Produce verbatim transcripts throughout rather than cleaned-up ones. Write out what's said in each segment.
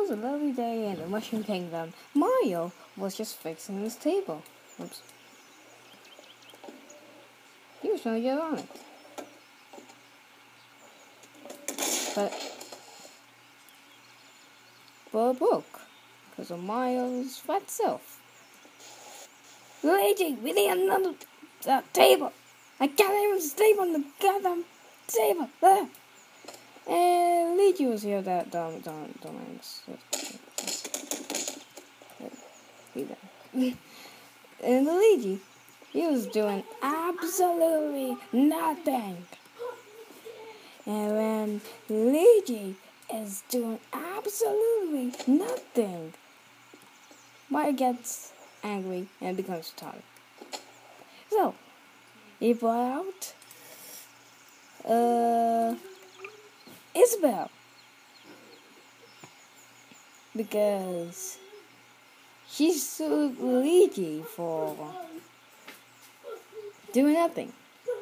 was a lovely day in the Mushroom Kingdom. Mario was just fixing his table. Oops. He was trying to get on it. But, but it broke. Because of Mario's fat self. Luigi, we need another uh, table. I can't even sleep on the goddamn table. There. And Luigi was here that dumb, dumb, dumb. And Luigi, he was doing absolutely nothing. And when Luigi is doing absolutely nothing, Mario gets angry and becomes tired. So, he brought out uh, Isabelle. Because she sued Luigi for doing nothing.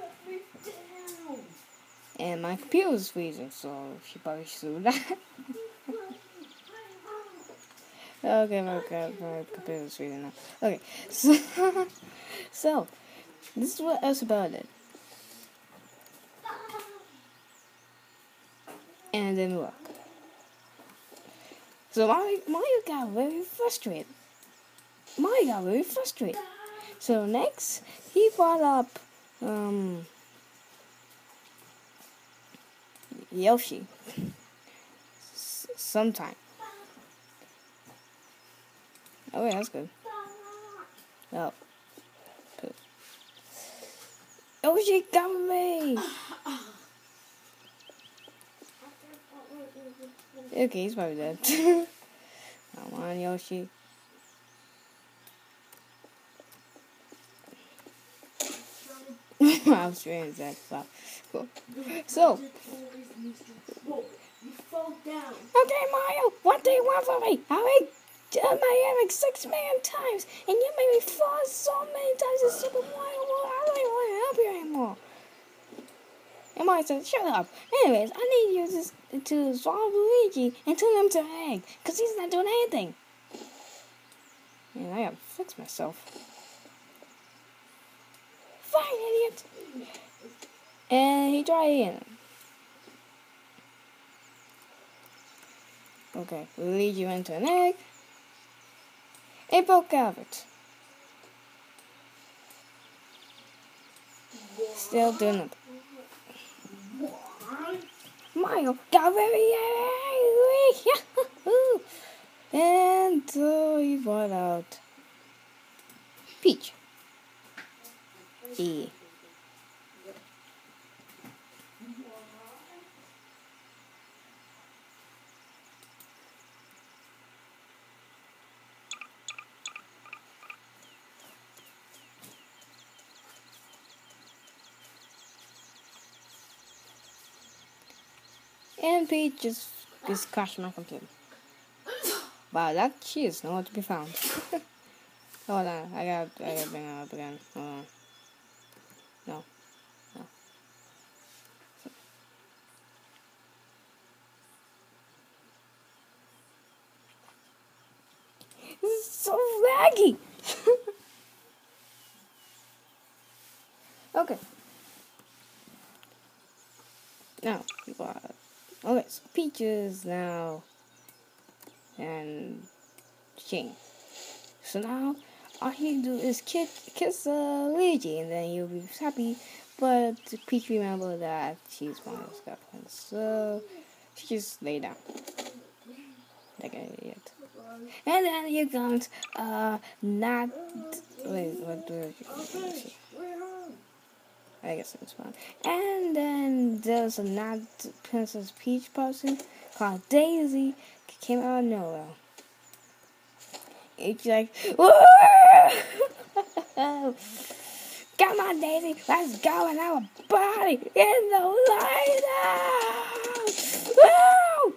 And my computer was freezing, so she probably sued that. Okay, my, my computer is freezing now. Okay, so, so this is what else about it. And then look. So Mario, Mario got very frustrated. Mario got very frustrated. So next, he brought up um, Yoshi. S- sometime. Oh yeah, that's good. Oh. Good. Yoshi, come me! Okay, he's probably dead. Come on, Yoshi. I'm strange that stuff. Cool. So. Okay, Mario, what do you want from me? I done my having six million times, and you made me fall so many times in Super Mario World. I don't even want to help you anymore. And Mario said, shut up. Anyways, I need you to, to swallow Luigi and turn him to an egg, because he's not doing anything. Man, I gotta fix myself. Fine, idiot. And he tried in. Okay, Luigi went to an egg. It broke out of it. Still doing it. Mario got very angry. And so he brought out Peach. E. And Peach just, just crashed my computer. Wow, that she is nowhere to be found. Hold on, I gotta, I gotta bring her up again. Hold on. No. No. This is so laggy! Okay. Now, what? Okay, so Peaches now and Shane. So now all he do is kiss kiss uh, Luigi, and then you'll be happy. But Peach remember that she's Mario's girlfriend, so she just lay down like an idiot. And then you got uh not wait what do you I guess it was fun. And then there's a not Princess Peach person called Daisy, came out of nowhere. It's like, come on, Daisy, let's go and have a party in the lighthouse. Woo!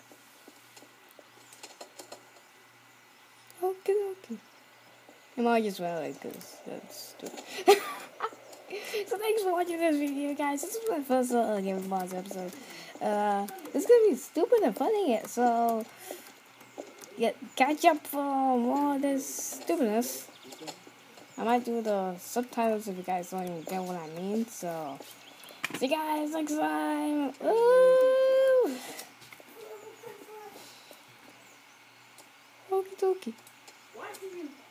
Okay, okay. I might just well like this. That's stupid. So thanks for watching this video, guys. This is my first uh, Game of Mars episode. Uh, it's gonna be stupid and funny. So get catch up for all this stupidness. I might do the subtitles if you guys don't even get what I mean. So, see you guys next time. Ooh. Okie dokie.